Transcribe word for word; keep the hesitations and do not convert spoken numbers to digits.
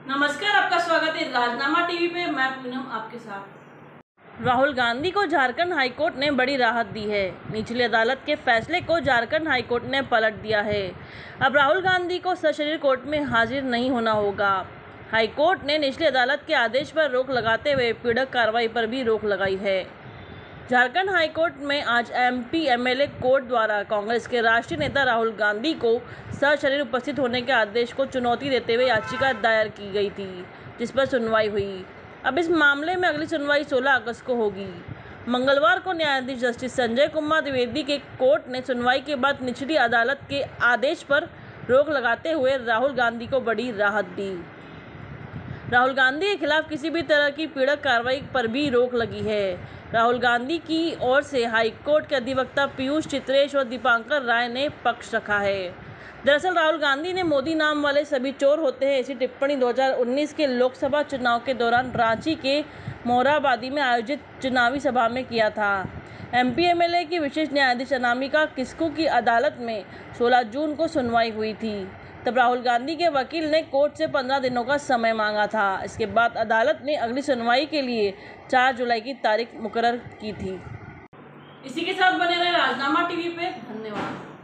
नमस्कार, आपका स्वागत है राजनामा टीवी पे। मैं पूनम आपके साथ। राहुल गांधी को झारखंड हाईकोर्ट ने बड़ी राहत दी है। निचली अदालत के फैसले को झारखंड हाईकोर्ट ने पलट दिया है। अब राहुल गांधी को सशरीर कोर्ट में हाजिर नहीं होना होगा। हाईकोर्ट ने निचली अदालत के आदेश पर रोक लगाते हुए पीड़क कार्रवाई पर भी रोक लगाई है। झारखंड हाईकोर्ट में आज एमपी एमएलए कोर्ट द्वारा कांग्रेस के राष्ट्रीय नेता राहुल गांधी को सशरीर उपस्थित होने के आदेश को चुनौती देते हुए याचिका दायर की गई थी, जिस पर सुनवाई हुई। अब इस मामले में अगली सुनवाई सोलह अगस्त को होगी। मंगलवार को न्यायाधीश जस्टिस संजय कुमार द्विवेदी के कोर्ट ने सुनवाई के बाद निचली अदालत के आदेश पर रोक लगाते हुए राहुल गांधी को बड़ी राहत दी। राहुल गांधी के खिलाफ किसी भी तरह की पीड़क कार्रवाई पर भी रोक लगी है। राहुल गांधी की ओर से हाईकोर्ट के अधिवक्ता पीयूष चित्रेश और दीपांकर राय ने पक्ष रखा है। दरअसल राहुल गांधी ने मोदी नाम वाले सभी चोर होते हैं ऐसी टिप्पणी दो हज़ार उन्नीस के लोकसभा चुनाव के दौरान रांची के मोरहाबादी में आयोजित चुनावी सभा में किया था। एमपी एमएलए की विशेष न्यायाधीश अनामिका किस्कू की अदालत में सोलह जून को सुनवाई हुई थी। तब राहुल गांधी के वकील ने कोर्ट से पंद्रह दिनों का समय मांगा था। इसके बाद अदालत ने अगली सुनवाई के लिए चार जुलाई की तारीख मुकर्रर की थी। इसी के साथ बने रहे राजनामा टीवी पे। धन्यवाद।